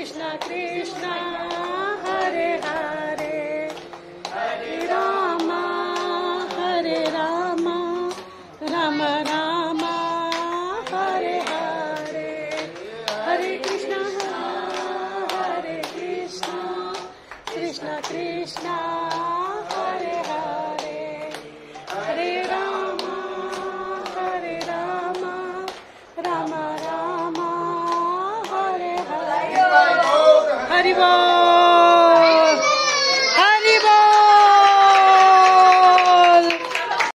Krishna Krishna Hare Hare Hare Rama Hare Rama Rama Rama Hare Hare Hare Krishna Krishna Krishna Hare Hare Hare Rama Rama Rama Hare Hare Hari Bol।